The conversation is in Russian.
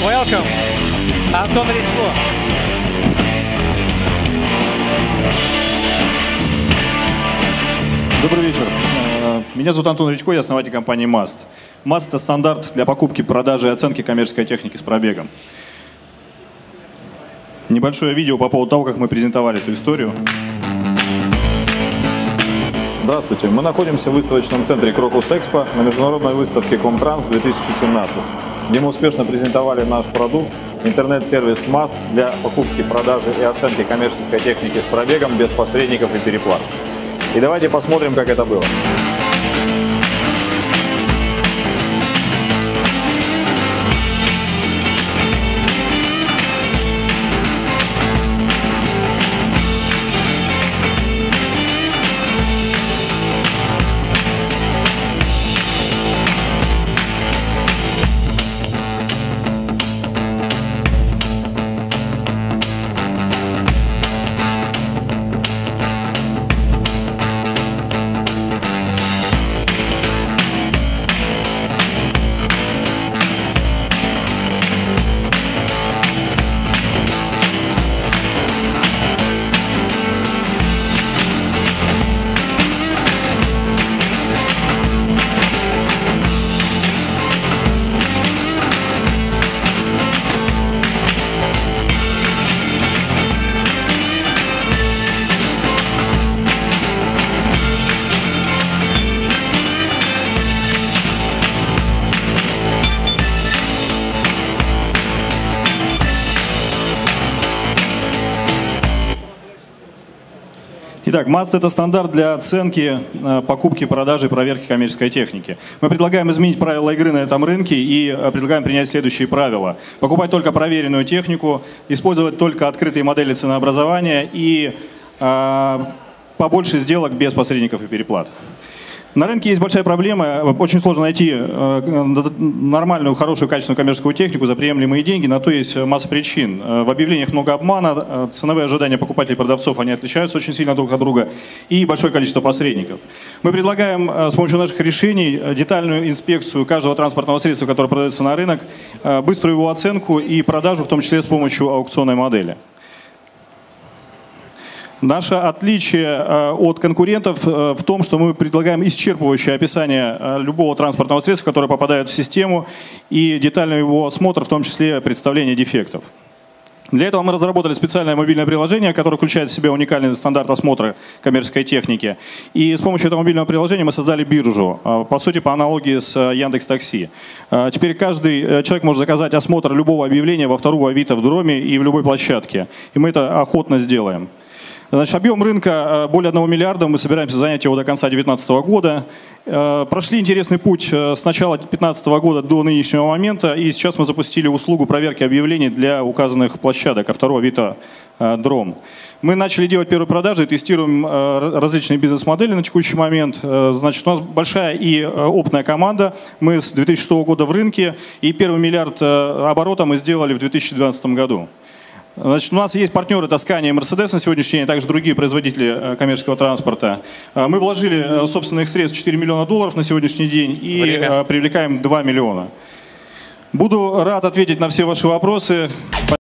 Welcome. Антон Редько. Добрый вечер. Меня зовут Антон Редько, я основатель компании MAST. MAST – это стандарт для покупки, продажи и оценки коммерческой техники с пробегом. Небольшое видео по поводу того, как мы презентовали эту историю. Здравствуйте. Мы находимся в выставочном центре Крокус Экспо на международной выставке Комтранс 2017, где мы успешно презентовали наш продукт – интернет-сервис MAST для покупки, продажи и оценки коммерческой техники с пробегом без посредников и переплат. И давайте посмотрим, как это было. Итак, MAST – это стандарт для оценки, покупки, продажи и проверки коммерческой техники. Мы предлагаем изменить правила игры на этом рынке и предлагаем принять следующие правила. Покупать только проверенную технику, использовать только открытые модели ценообразования и побольше сделок без посредников и переплат. На рынке есть большая проблема, очень сложно найти нормальную, хорошую, качественную коммерческую технику за приемлемые деньги, на то есть масса причин. В объявлениях много обмана, ценовые ожидания покупателей и продавцов, они отличаются очень сильно друг от друга, и большое количество посредников. Мы предлагаем с помощью наших решений детальную инспекцию каждого транспортного средства, которое продается на рынок, быструю его оценку и продажу, в том числе с помощью аукционной модели. Наше отличие от конкурентов в том, что мы предлагаем исчерпывающее описание любого транспортного средства, которое попадает в систему, и детальный его осмотр, в том числе представление дефектов. Для этого мы разработали специальное мобильное приложение, которое включает в себя уникальный стандарт осмотра коммерческой техники. И с помощью этого мобильного приложения мы создали биржу, по сути, по аналогии с Яндекс.Такси. Теперь каждый человек может заказать осмотр любого объявления во Автору, Авито, в Дроме и в любой площадке. И мы это охотно сделаем. Значит, объем рынка более 1 миллиарда, мы собираемся занять его до конца 2019 года. Прошли интересный путь с начала 2015 года до нынешнего момента, и сейчас мы запустили услугу проверки объявлений для указанных площадок Автору, Авито, Дром. Мы начали делать первые продажи, тестируем различные бизнес-модели на текущий момент. Значит, у нас большая и опытная команда, мы с 2006 года в рынке, и первый миллиард оборота мы сделали в 2012 году. Значит, у нас есть партнеры Scania и Mercedes на сегодняшний день, а также другие производители коммерческого транспорта. Мы вложили собственных средств $4 миллиона на сегодняшний день и привлекаем 2 миллиона. Буду рад ответить на все ваши вопросы.